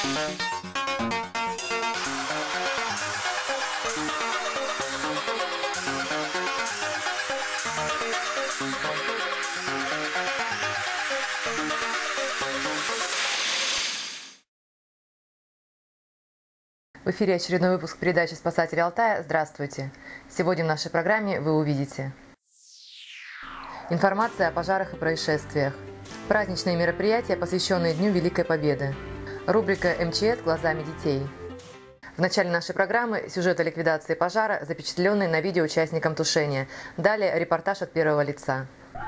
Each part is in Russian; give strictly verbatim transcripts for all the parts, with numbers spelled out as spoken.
В эфире очередной выпуск передачи «Спасатели Алтая». Здравствуйте! Сегодня в нашей программе вы увидите информация о пожарах и происшествиях, праздничные мероприятия, посвященные Дню Великой Победы, рубрика «эм че эс глазами детей». В начале нашей программы сюжет о ликвидации пожара, запечатленный на видео участникам тушения. Далее репортаж от первого лица.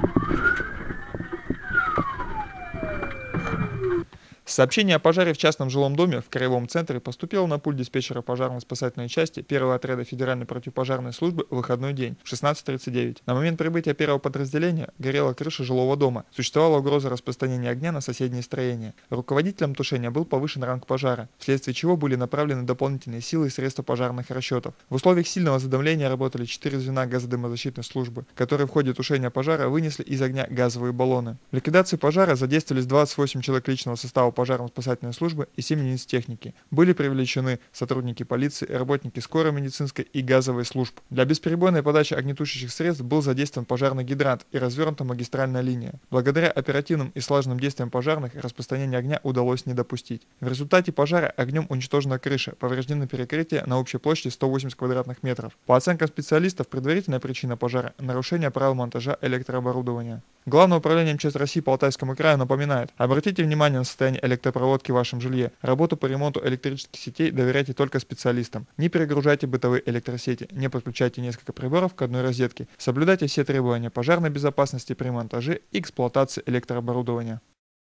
Сообщение о пожаре в частном жилом доме в Краевом центре поступило на пульт диспетчера пожарно-спасательной части первого отряда Федеральной противопожарной службы в выходной день в шестнадцать тридцать девять. На момент прибытия первого подразделения горела крыша жилого дома. Существовала угроза распространения огня на соседние строения. Руководителем тушения был повышен ранг пожара, вследствие чего были направлены дополнительные силы и средства пожарных расчетов. В условиях сильного задымления работали четыре звена газодымозащитной службы, которые в ходе тушения пожара вынесли из огня газовые баллоны. В ликвидации пожара задействовались двадцать восемь человек личного состава пожарно-спасательной службы и семь единиц техники. Были привлечены сотрудники полиции, работники скорой медицинской и газовой служб. Для бесперебойной подачи огнетушащих средств был задействован пожарный гидрант и развернута магистральная линия. Благодаря оперативным и слаженным действиям пожарных распространение огня удалось не допустить. В результате пожара огнем уничтожена крыша, повреждены перекрытия на общей площади сто восемьдесят квадратных метров. По оценкам специалистов, предварительная причина пожара – нарушение правил монтажа электрооборудования. Главное управление эм че эс России по Алтайскому краю напоминает: обратите внимание на состояние электропроводки в вашем жилье. Работу по ремонту электрических сетей доверяйте только специалистам. Не перегружайте бытовые электросети, не подключайте несколько приборов к одной розетке. Соблюдайте все требования пожарной безопасности при монтаже и эксплуатации электрооборудования.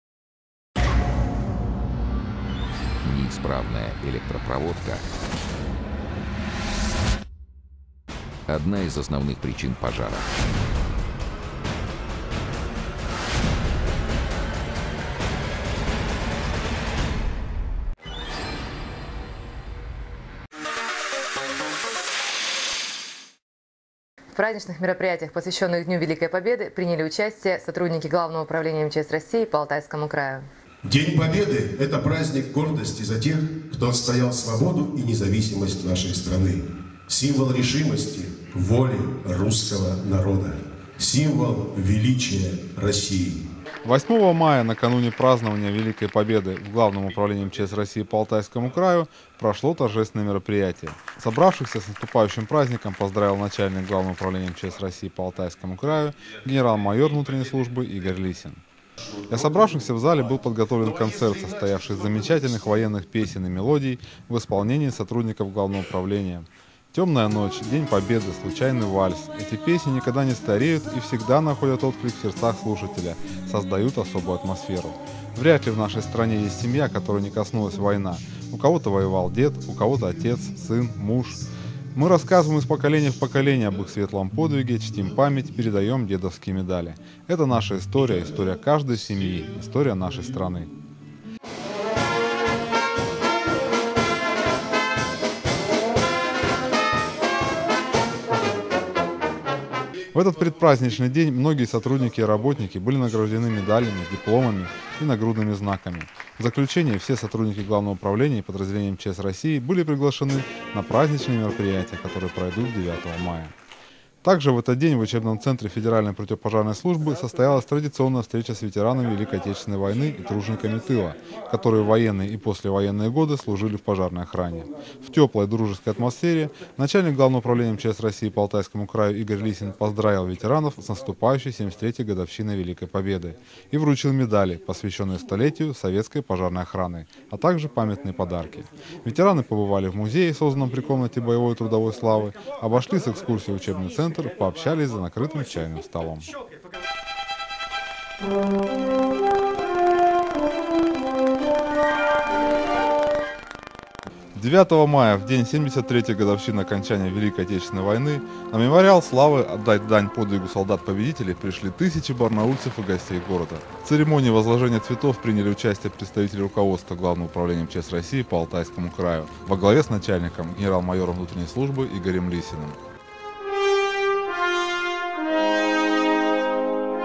Неисправная электропроводка – одна из основных причин пожара. В праздничных мероприятиях, посвященных Дню Великой Победы, приняли участие сотрудники Главного управления эм че эс России по Алтайскому краю. День Победы – это праздник гордости за тех, кто отстоял свободу и независимость нашей страны. Символ решимости, воли русского народа. Символ величия России. восьмого мая, накануне празднования Великой Победы, в Главном управлении эм че эс России по Алтайскому краю прошло торжественное мероприятие. Собравшихся с наступающим праздником поздравил начальник Главного управления эм че эс России по Алтайскому краю генерал-майор внутренней службы Игорь Лисин. Для собравшихся в зале был подготовлен концерт, состоявший из замечательных военных песен и мелодий в исполнении сотрудников Главного управления. «Темная ночь», «День Победы», «Случайный вальс». Эти песни никогда не стареют и всегда находят отклик в сердцах слушателя, создают особую атмосферу. Вряд ли в нашей стране есть семья, которой не коснулась война. У кого-то воевал дед, у кого-то отец, сын, муж. Мы рассказываем из поколения в поколение об их светлом подвиге, чтим память, передаем дедовские медали. Это наша история, история каждой семьи, история нашей страны. В этот предпраздничный день многие сотрудники и работники были награждены медалями, дипломами и нагрудными знаками. В заключение все сотрудники Главного управления и подразделения эм че эс России были приглашены на праздничные мероприятия, которые пройдут девятого мая. Также в этот день в учебном центре Федеральной противопожарной службы состоялась традиционная встреча с ветеранами Великой Отечественной войны и тружениками тыла, которые в военные и послевоенные годы служили в пожарной охране. В теплой дружеской атмосфере начальник Главного управления эм че эс России по Алтайскому краю Игорь Лисин поздравил ветеранов с наступающей семьдесят третьей годовщиной Великой Победы и вручил медали, посвященные столетию советской пожарной охраны, а также памятные подарки. Ветераны побывали в музее, созданном при комнате боевой трудовой славы, обошли с экскурсией учебный центр, пообщались за накрытым чайным столом. девятого мая, в день семьдесят третьей годовщины окончания Великой Отечественной войны, на мемориал славы отдать дань подвигу солдат-победителей пришли тысячи барнаульцев и гостей города. В церемонии возложения цветов приняли участие представители руководства Главного управления эм че эс России по Алтайскому краю во главе с начальником генерал-майором внутренней службы Игорем Лисиным.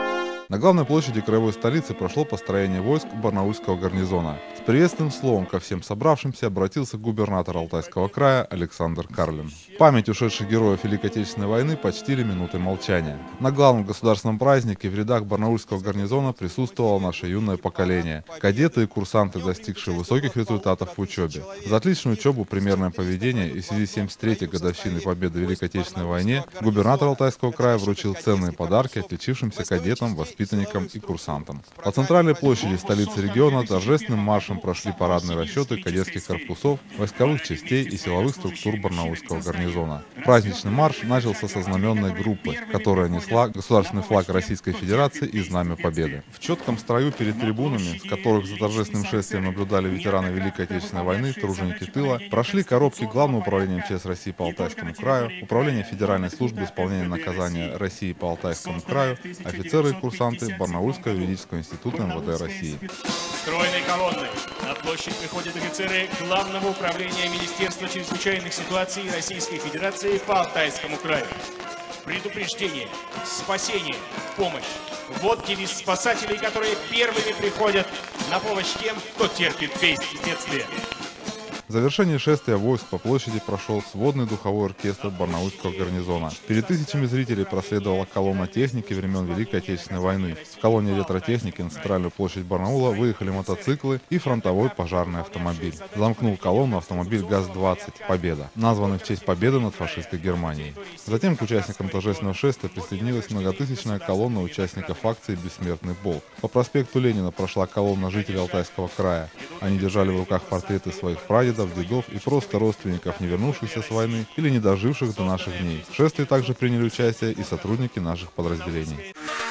На главной площади краевой столицы прошло построение войск Барнаульского гарнизона. С приветственным словом ко всем собравшимся обратился губернатор Алтайского края Александр Карлин. Память ушедших героев Великой Отечественной войны почтили минутой молчания. На главном государственном празднике в рядах Барнаульского гарнизона присутствовало наше юное поколение, кадеты и курсанты, достигшие высоких результатов в учебе. За отличную учебу, примерное поведение и в связи с семьдесят третьей годовщиной победы в Великой Отечественной войне губернатор Алтайского края вручил ценные подарки отличившимся кадетам, воспитанникам и курсантам. По центральной площади столицы региона торжественным маршем прошли парадные расчеты кадетских корпусов, войсковых частей и силовых структур Барнаульского гарнизона. Праздничный марш начался со знаменной группы, которая несла государственный флаг Российской Федерации и Знамя Победы. В четком строю перед трибунами, с которых за торжественным шествием наблюдали ветераны Великой Отечественной войны, труженики тыла, прошли коробки Главного управления МЧС России по Алтайскому краю, Управление Федеральной службы исполнения наказания России по Алтайскому краю, офицеры и курсанты Барнаульского юридического института МВД России. Стройной колонной на площадь выходят офицеры Главного управления Министерства чрезвычайных ситуаций Российской Федерации по Алтайскому краю. Предупреждение, спасение, помощь. Вот девиз спасателей, которые первыми приходят на помощь тем, кто терпит бедствие. В завершении шествия войск по площади прошел сводный духовой оркестр Барнаульского гарнизона. Перед тысячами зрителей проследовала колонна техники времен Великой Отечественной войны. В колонне электротехники на центральную площадь Барнаула выехали мотоциклы и фронтовой пожарный автомобиль. Замкнул колонну автомобиль ГАЗ двадцать «Победа», названный в честь победы над фашистской Германией. Затем к участникам торжественного шествия присоединилась многотысячная колонна участников акции «Бессмертный полк». По проспекту Ленина прошла колонна жителей Алтайского края. Они держали в руках портреты своих прадедов, дедов и просто родственников, не вернувшихся с войны или не доживших до наших дней. В шествии также приняли участие и сотрудники наших подразделений.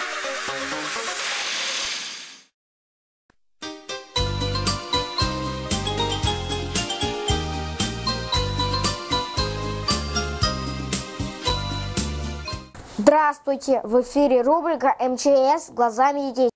Здравствуйте! В эфире рубрика МЧС глазами детей.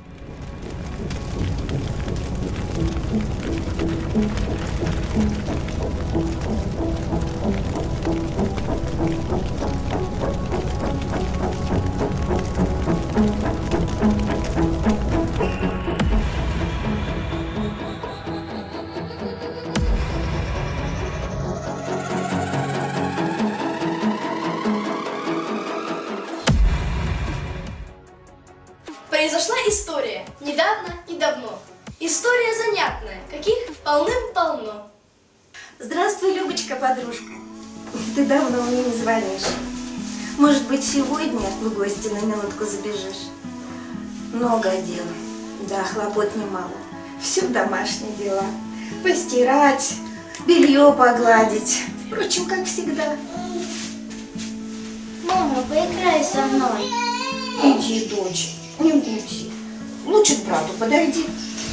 Произошла история недавно и давно. История занятная, каких полным-полно. Здравствуй, Любочка, подружка. Ты давно мне не звонишь. Может быть, сегодня в гости на минутку забежишь? Много дел. Да, хлопот немало. Все домашние дела. Постирать, белье погладить. Впрочем, как всегда. Мама, поиграй со мной. Иди, дочь, не будь. Лучше к брату подойди.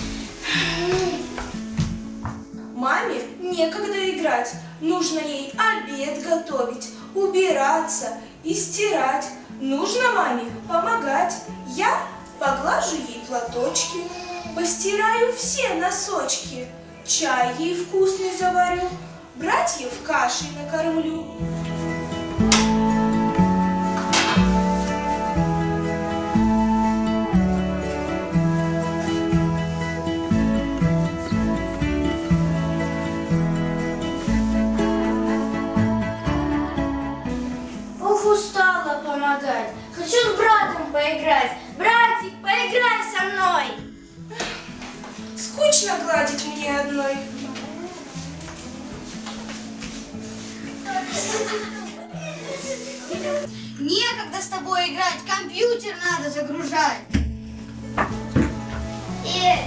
Маме некогда играть. Нужно ей обед готовить, убираться и стирать. Нужно маме помогать. Я поглажу ей платочки, постираю все носочки, чай ей вкусный заварю, братьев кашей накормлю. Устала помогать. Хочу с братом поиграть. Братик, поиграй со мной. Скучно гладить мне одной. Некогда с тобой играть. Компьютер надо загружать. Эй!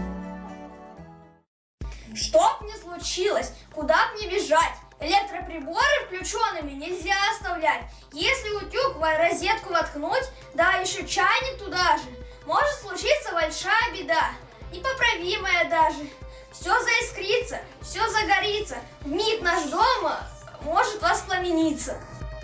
Что б ни случилось, куда б ни бежать, электроприборы включенными нельзя оставлять. Если утюг в розетку воткнуть, да еще чайник туда же, может случиться большая беда, непоправимая даже. Все заискрится, все загорится, вмиг наш дом может воспламениться.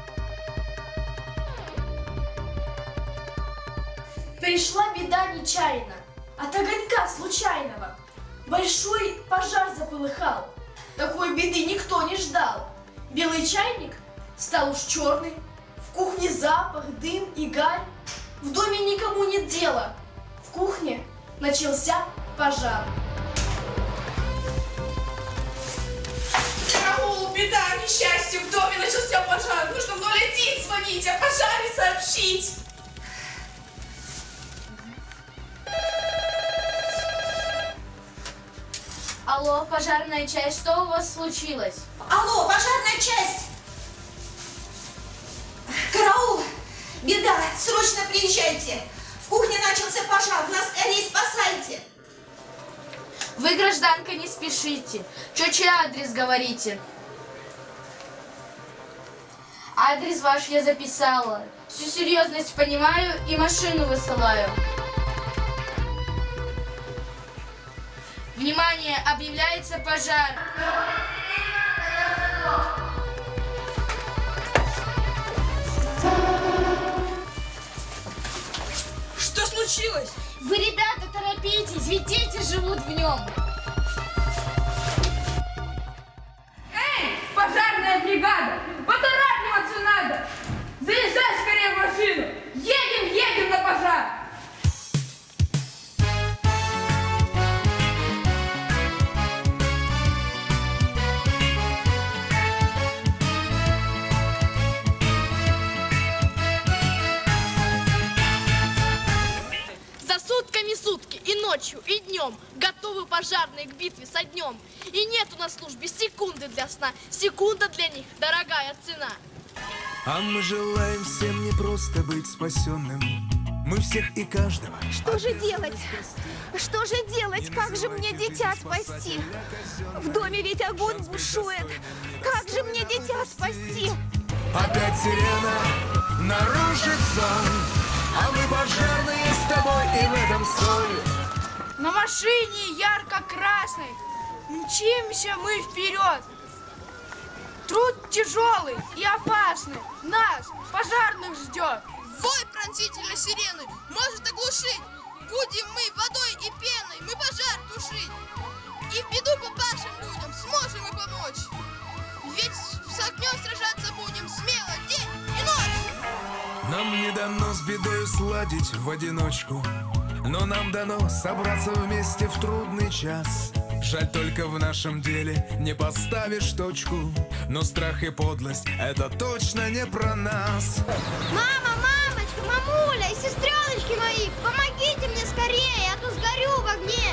Пришла беда нечаянно, от огонька случайного. Большой пожар заполыхал. Такой беды никто не ждал. Белый чайник стал уж черный, в кухне запах, дым и гарь. В доме никому нет дела. В кухне начался пожар. Караул, беда, несчастье, в доме начался пожар. Нужно в ноль один звонить, о пожаре сообщить. Алло, пожарная часть, что у вас случилось? Алло, пожарная часть! Караул! Беда! Срочно приезжайте! В кухне начался пожар, нас скорее спасайте! Вы, гражданка, не спешите. Чё, чей адрес говорите? Адрес ваш я записала. Всю серьезность понимаю и машину высылаю. Внимание, объявляется пожар. Что случилось? Вы, ребята, торопитесь, ведь дети живут в нем. Эй, пожарная бригада, поторапливаться надо. Залезай скорее в машину. Едем, едем на пожар. Сутки и ночью, и днем готовы пожарные к битве со днем. И нету на службе секунды для сна. Секунда для них дорогая цена. А мы желаем всем не просто быть спасенным. Мы всех и каждого. Что же делать? Что же делать? Как же мне дитя спасти? В доме ведь огонь бушует. Как же мне дитя спасти? Опять сирена нарушит сон. А мы пожарные с тобой, и в этом соль. На машине ярко-красной мчимся мы вперед. Труд тяжелый и опасный нас, пожарных, ждет. Вой пронзительной сирены может оглушить. Будем мы водой и пеной, мы пожар тушить. И в беду попавшим людям сможем и помочь. Ведь с огнем сражаться будем смело день и ночь. Нам не дано с бедой сладить в одиночку, но нам дано собраться вместе в трудный час. Жаль, только в нашем деле не поставишь точку, но страх и подлость — это точно не про нас. Мама, мамочка, мамуля и сестреночки мои, помогите мне скорее, а то сгорю в огне.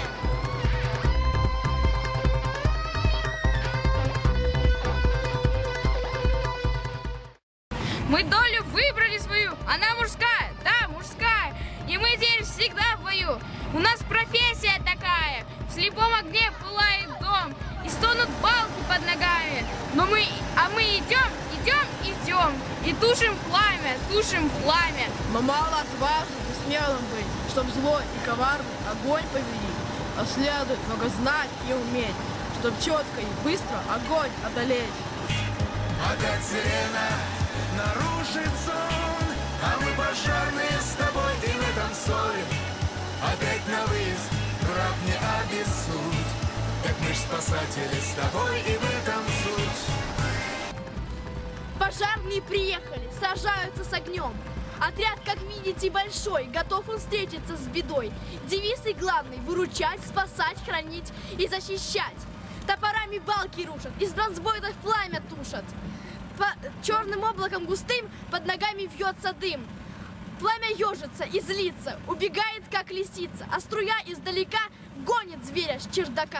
Мы долю выбрали свою, она мужская, да, мужская. И мы теперь всегда в бою. У нас профессия такая. В слепом огне пылает дом, и стонут балки под ногами. Но мы, а мы идем, идем, идем, и тушим пламя, тушим пламя. Но мало отважным и смелым быть, чтоб злой и коварный огонь победить. А следует много знать и уметь, чтоб четко и быстро огонь одолеть. Опять сирена нарушит сон, а мы пожарные с тобой, и в этом соль. Опять на выезд, брат, не обессудь. Так мы ж спасатели с тобой, и в этом суть. Пожарные приехали, сражаются с огнем. Отряд, как видите, большой, готов он встретиться с бедой. Девиз и главный — выручать, спасать, хранить и защищать. Топорами балки рушат, из бронзбойтов пламя тушат. По черным облаком густым под ногами вьется дым. Пламя ежится и злится, убегает, как лисица, а струя издалека гонит зверя с чердака.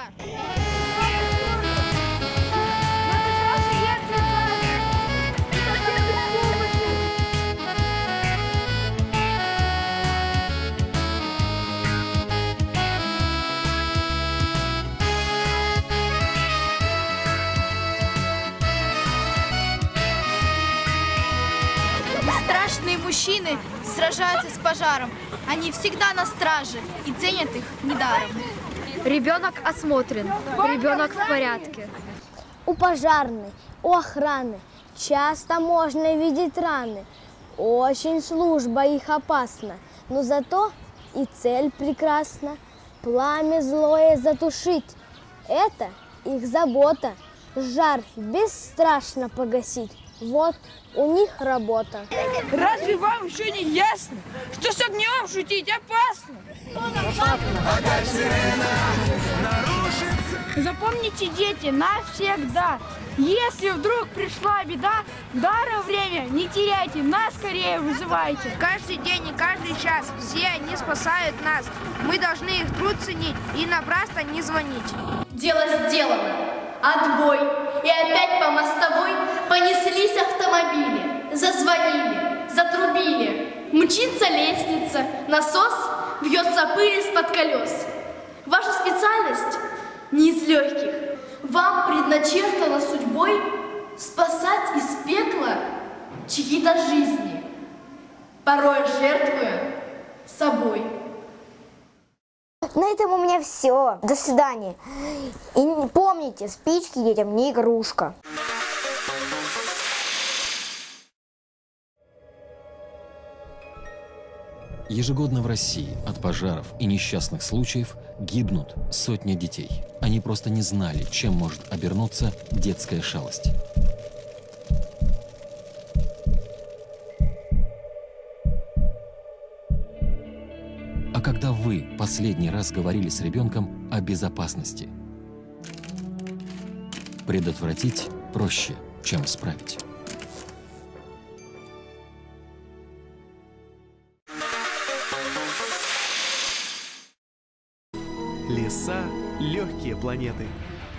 Страшные мужчины сражаются с пожаром. Они всегда на страже и ценят их недаром. Ребенок осмотрен, ребенок в порядке. У пожарной, у охраны часто можно видеть раны. Очень служба их опасна, но зато и цель прекрасна. Пламя злое затушить — это их забота. Жар бесстрашно погасить. Вот у них работа. Разве вам еще не ясно, что с огнем шутить опасно? Запомните, дети, навсегда. Если вдруг пришла беда, даром время не теряйте, нас скорее вызывайте. Каждый день и каждый час все они спасают нас. Мы должны их труд ценить и напрасно не звонить. Дело сделано. Отбой. И опять по мостовой понеслись автомобили. Зазвонили, затрубили. Мчится лестница, насос вьется пыль из-под колес. Ваша специальность не из легких. Вам предначертано судьбой спасать из пекла чьи-то жизни, порой жертвуя собой. На этом у меня все. До свидания. И помните, спички детям не игрушка. Ежегодно в России от пожаров и несчастных случаев гибнут сотни детей. Они просто не знали, чем может обернуться детская шалость. А когда вы последний раз говорили с ребенком о безопасности? Предотвратить проще, чем исправить. Леса – легкие планеты.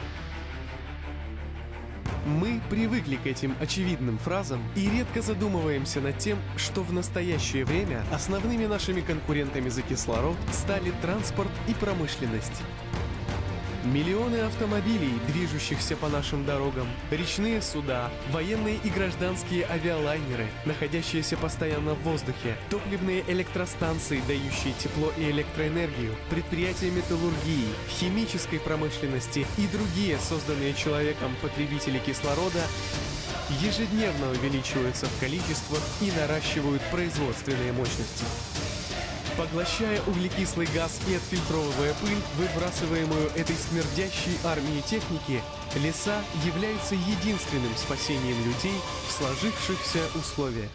Мы привыкли к этим очевидным фразам и редко задумываемся над тем, что в настоящее время основными нашими конкурентами за кислород стали транспорт и промышленность. Миллионы автомобилей, движущихся по нашим дорогам, речные суда, военные и гражданские авиалайнеры, находящиеся постоянно в воздухе, топливные электростанции, дающие тепло и электроэнергию, предприятия металлургии, химической промышленности и другие созданные человеком потребители кислорода ежедневно увеличиваются в количествах и наращивают производственные мощности. Поглощая углекислый газ и отфильтровывая пыль, выбрасываемую этой смердящей армией техники, леса являются единственным спасением людей в сложившихся условиях.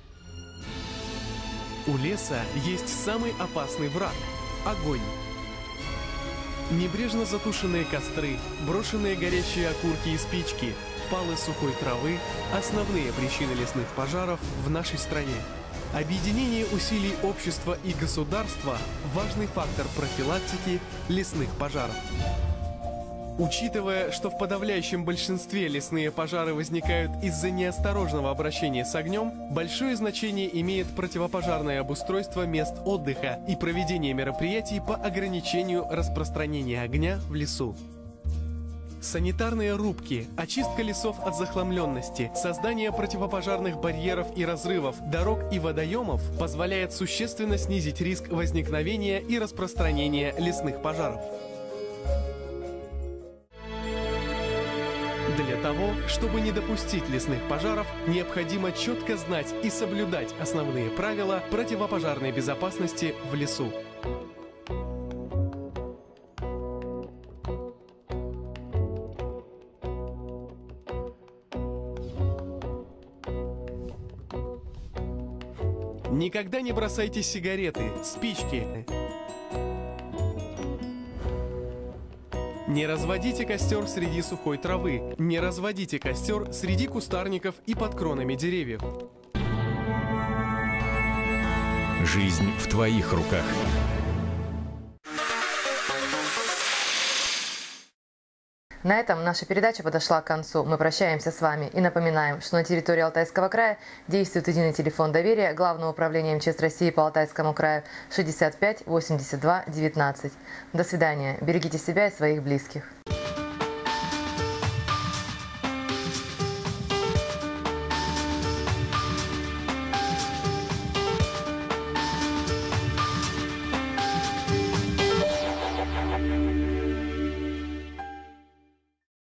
У леса есть самый опасный враг – огонь. Небрежно затушенные костры, брошенные горящие окурки и спички, палы сухой травы – основные причины лесных пожаров в нашей стране. Объединение усилий общества и государства – важный фактор профилактики лесных пожаров. Учитывая, что в подавляющем большинстве лесные пожары возникают из-за неосторожного обращения с огнем, большое значение имеет противопожарное обустройство мест отдыха и проведение мероприятий по ограничению распространения огня в лесу. Санитарные рубки, очистка лесов от захламленности, создание противопожарных барьеров и разрывов, дорог и водоемов позволяет существенно снизить риск возникновения и распространения лесных пожаров. Для того, чтобы не допустить лесных пожаров, необходимо четко знать и соблюдать основные правила противопожарной безопасности в лесу. Никогда не бросайте сигареты, спички. Не разводите костер среди сухой травы. Не разводите костер среди кустарников и под кронами деревьев. Жизнь в твоих руках. На этом наша передача подошла к концу. Мы прощаемся с вами и напоминаем, что на территории Алтайского края действует единый телефон доверия Главного управления МЧС России по Алтайскому краю шестьдесят пять восемьдесят два девятнадцать. До свидания. Берегите себя и своих близких.